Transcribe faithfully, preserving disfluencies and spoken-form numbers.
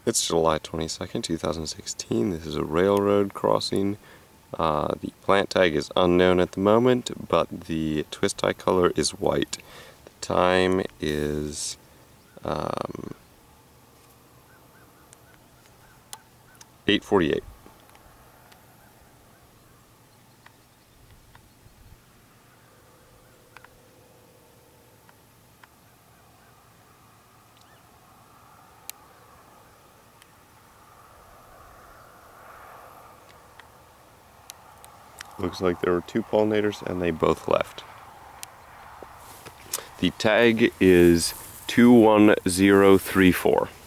It's July twenty-second, two thousand sixteen. This is a railroad crossing. Uh, the plant tag is unknown at the moment, but the twist tie color is white. The time is um, eight forty-eight. Looks like there were two pollinators and they both left. The tag is two one zero three four.